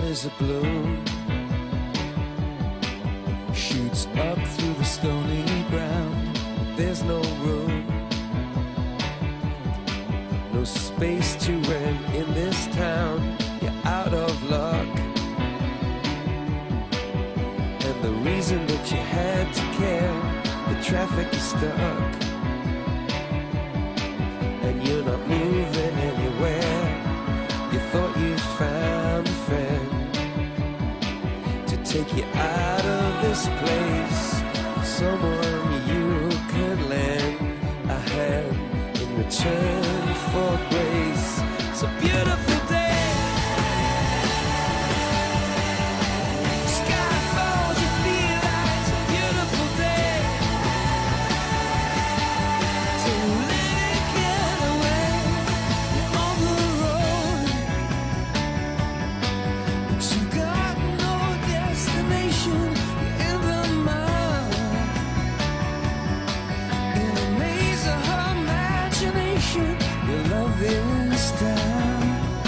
is a bloom, shoots up through the stony ground. There's no room, no space to rent in this town. You're out of luck, and the reason that you had to care, the traffic is stuck, and you're not moving anywhere. You thought you found a friend to take you out of this place, someone you could lend a hand in return for grace. It's a beautiful day. Sky falls, you feel like it's a beautiful day to let it get away. You're on the road, but you got no destination. You're in the mud, in a maze of her imagination. Your love is down,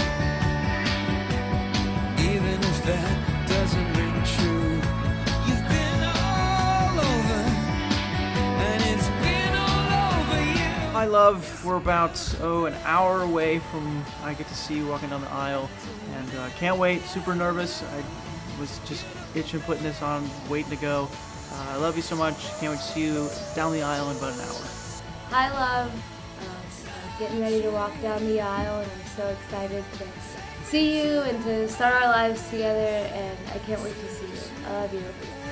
even if that doesn't ring true. You've been all over, and it's been all over you. Hi, love. We're about an hour away from I get to see you walking down the aisle, and can't wait. Super nervous. I was just itching putting this on, waiting to go. I love you so much. Can't wait to see you down the aisle in about an hour. Hi, love. Getting ready to walk down the aisle, and I'm so excited to see you and to start our lives together, and I can't wait to see you. I love you.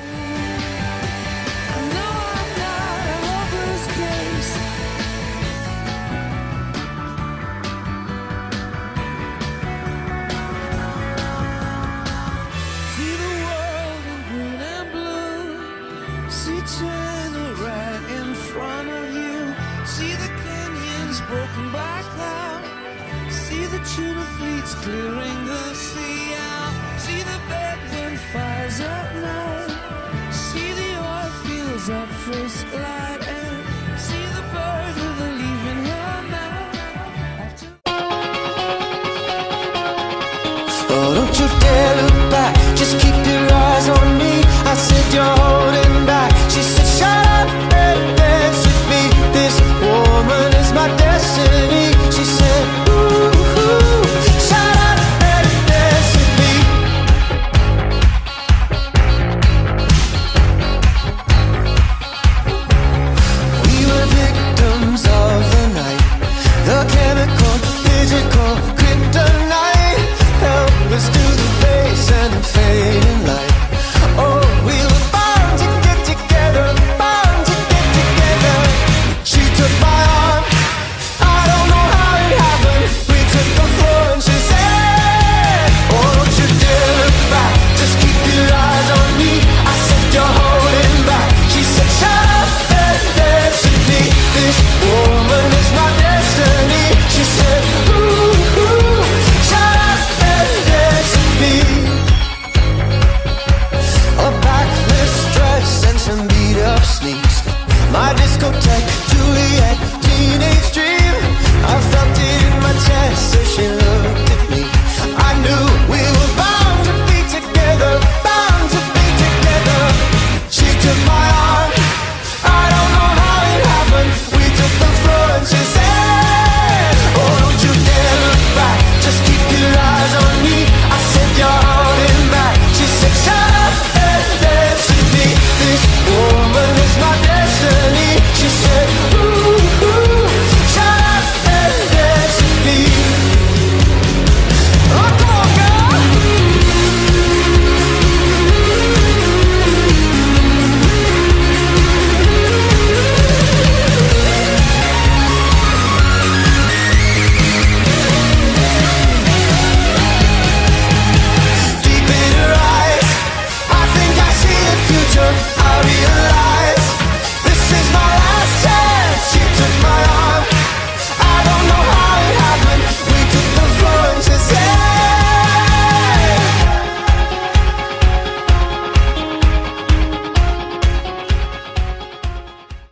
I know I'm not a hopeless case. See the world in green and blue. See China right in front of you. See the canyons broken by cloud. See the tuna fleets clearing the sea out. See the bedroom fires at night. See the oil fields at first light. And see the bird with a leaf in her mouth. Oh, don't you dare look back, just keep your eyes on me. I said you're holding back. She said shut up and dance with me. This woman is my destiny. She said ooh, shut up and dance with me. We were victims of the night, the chemical, physical kryptonite, helpless to the base and the fading light. Oh, we were bound to get together, bound to get together. She took my arm, I don't know how it happened. We took the floor and she said, oh, don't you dare look back, just keep your eyes on me. I said you're holding back. She said shut up and dance with me. This woman is my destiny. She said ooh, shut up and dance with me. A backless dress and some beat up sneaks, my discotheque